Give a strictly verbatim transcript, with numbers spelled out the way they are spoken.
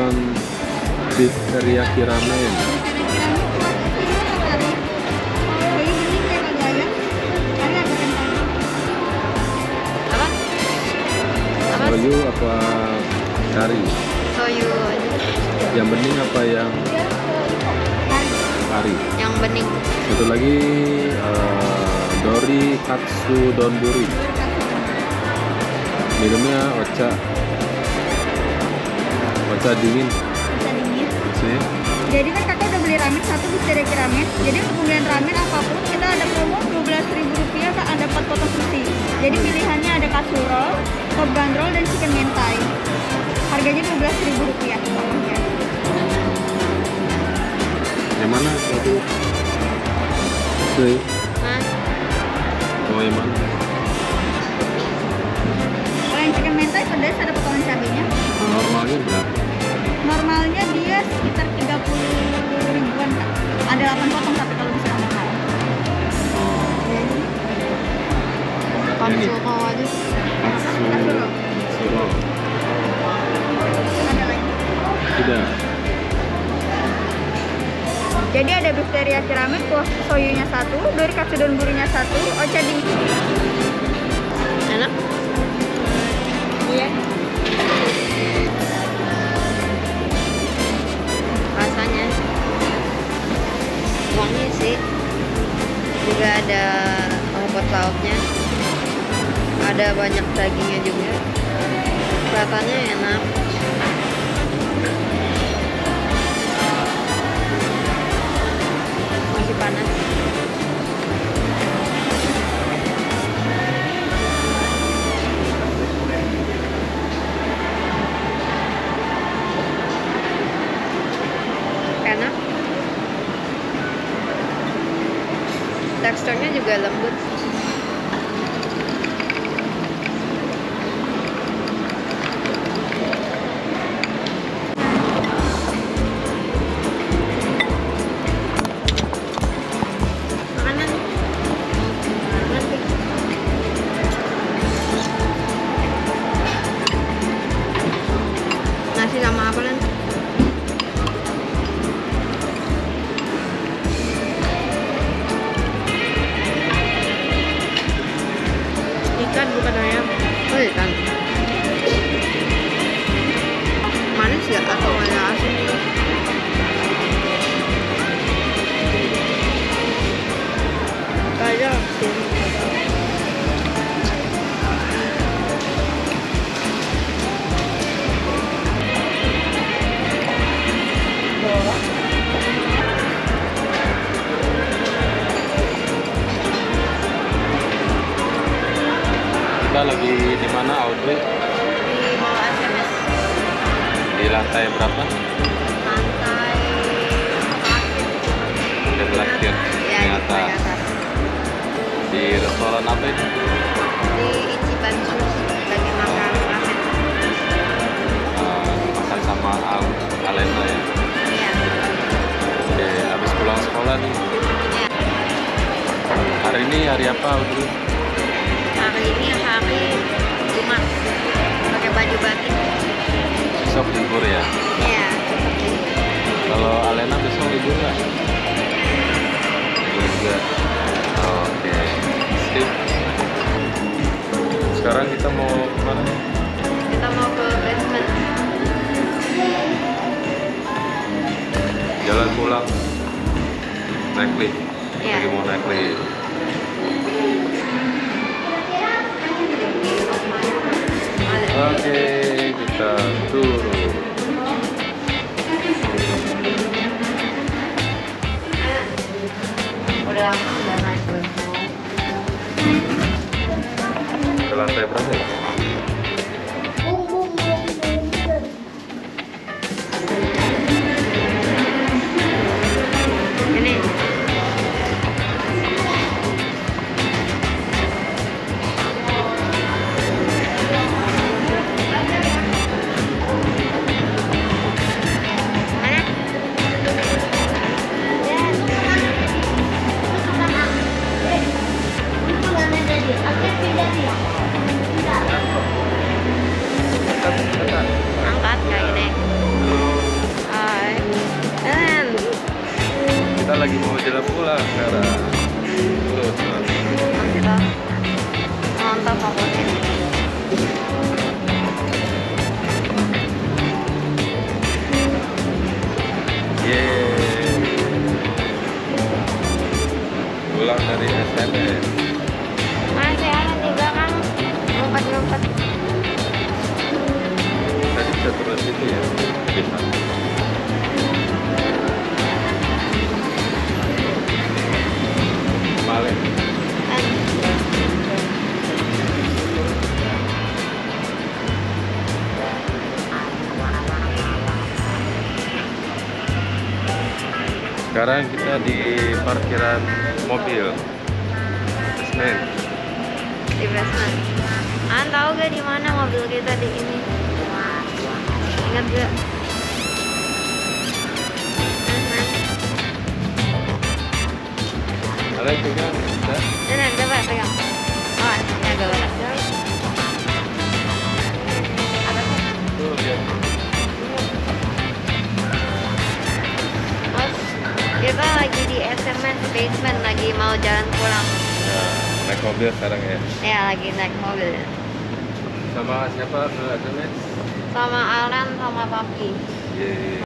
pesan beef teriyaki ramen. Soyu apa kari? Soyu aja. Yang bening apa yang kari? Yang bening. Satu lagi uh, dori katsu donburi. Minumnya ocha. Ocha dingin. Ocha dingin. Sih. Jadi kan kakak udah beli ramen satu, beef teriyaki ramen. Jadi untuk pembelian ramen apapun kita ada promo dua belas ribu rupiah, kak, ada empat potong sushi. Jadi pilihannya ada katsu roll, top gun roll, dan chicken mentai. Harganya dua belas ribu rupiah. Yang mana satu? Sih. Hah? Oh, yang mana? Kalau yang chicken mentai pedas, ada potongan cabenya. Normalnya berapa? Normalnya dia sekitar tiga puluh ribuan, kak. Ada delapan potong tapi kalau bisa mahal. Katsu roll aja. Katsu roll. Ada lagi. Tidak. Jadi ada beef teriyaki ramen, kuah soyunya satu, dori katsu donburinya satu, ocha dingin. Enak? Iya. Rasanya wangi sih. Juga ada rumput lautnya. Ada banyak dagingnya juga. Kelihatannya enak. Masih panas. Enak. Teksturnya juga lembut. Makanan. Nanti. Nasi sama apa nanti? Ikan bukan ayam. Oh, ikan. Manis ya atau ada asin? Kayak asin. Kita lagi di mana, Audrey? Di bawah S M S. Di lantai berapa? Lantai terakhir. Di terakhir. Ya, Di di atas. paling atas. Di restoran apa ini? Di Ichiban Sushi lagi makan ramen. Uh, makan sama Al Alena ya. Iya. Oke, habis pulang sekolah nih. Iya. Hari ini hari apa, Audrey? Hari ini hari Jumat. Pakai baju batik. Besok libur ya. Iya. Kalau Alena besok libur nggak? Libur juga. Oke, sip. Sekarang kita mau kemana? Kita mau ke basement. Jalan pulang. Naik lift. Iya. Lagi mau naik lift. Oke, kita turun. Udah udah naik belum? Ke lantai berapa ya? Ini. sudah pulang sekarang. Terus, terus. Kita nonton fokusin. Yeay. Pulang dari S M S. Masih ada di belakang ngumpet-ngumpet. Tadi bisa turun situ ya. Bisa. Balik. Sekarang kita di parkiran mobil. Basement. Di basement. An tahu gak di mana mobil kita di ini? Ingat gak? Basement. Ada juga. Bisa. Ini coba pegang. Oh, ini agak berat. Apa sih? Tuh lihat. Mas, kita lagi di S M S basement, lagi mau jalan pulang. Ya, naik mobil sekarang ya. Ya, lagi naik mobil. Sama siapa ke S M S? Sama Alan sama Papi. Yeay.